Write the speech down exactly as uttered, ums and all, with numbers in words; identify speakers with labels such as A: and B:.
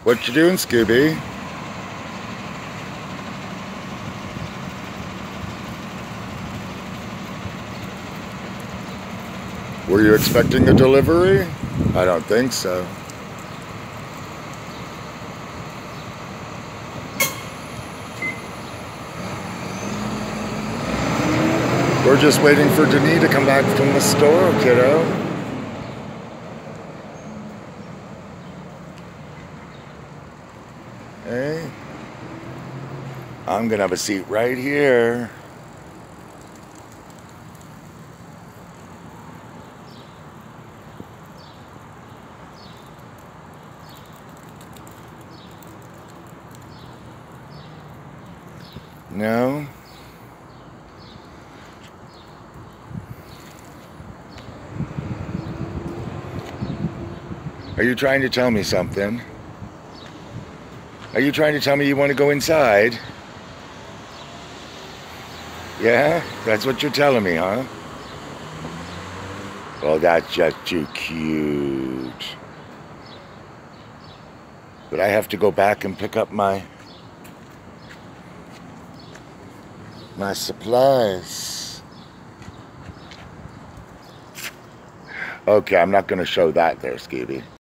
A: What you doing, Scooby? Were you expecting a delivery? I don't think so. We're just waiting for Denis to come back from the store, kiddo. Hey, I'm gonna have a seat right here. No? Are you trying to tell me something? Are you trying to tell me you want to go inside? Yeah? That's what you're telling me, huh? Well, that's just too cute. But I have to go back and pick up my... my supplies. Okay, I'm not going to show that there, Scooby.